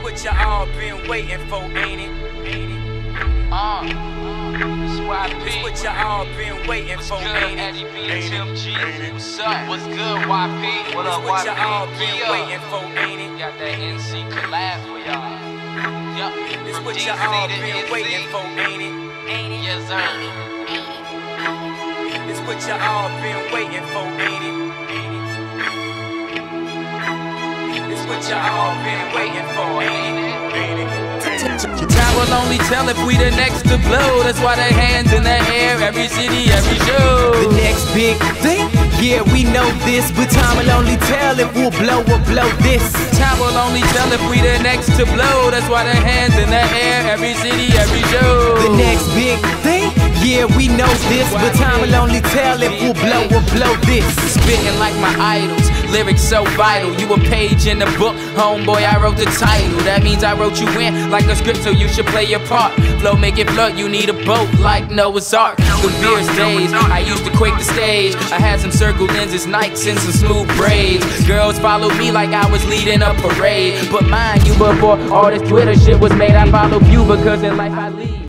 what you all been waiting for, ain't it? This what you all been waiting for, ain't it? What's up? What's good, YP? What up, What you all YP? been waiting for, ain't it? Got that NC collab for y'all. Yup. This From what you DC all to been NC. waiting for, ain't it? Yes, sir. This what you all been waiting for, ain't it? This what you all been waiting for, ain't it? Time will only tell if we the next to blow. That's why they hands in the air, every city, every show. The next big thing, yeah, we know this, but time will only tell if we'll blow or blow this. Time will only tell if we the next to blow. That's why the hands in the air, every city, every show. The next big thing, yeah, we know this, but time will only tell if we'll blow or blow this. Spitting like my idols, lyrics so vital. You a page in the book, homeboy, I wrote the title. That means I wrote you in like a script, so you should play your part. Flow make it float, you need a boat like Noah's Ark. The beer's days, I used to quake the stage. I had some circle lenses, Nikes, and some smooth braids. Girls followed me like I was leading a parade. But mind you, before all this Twitter shit was made, I followed you because in life I lead.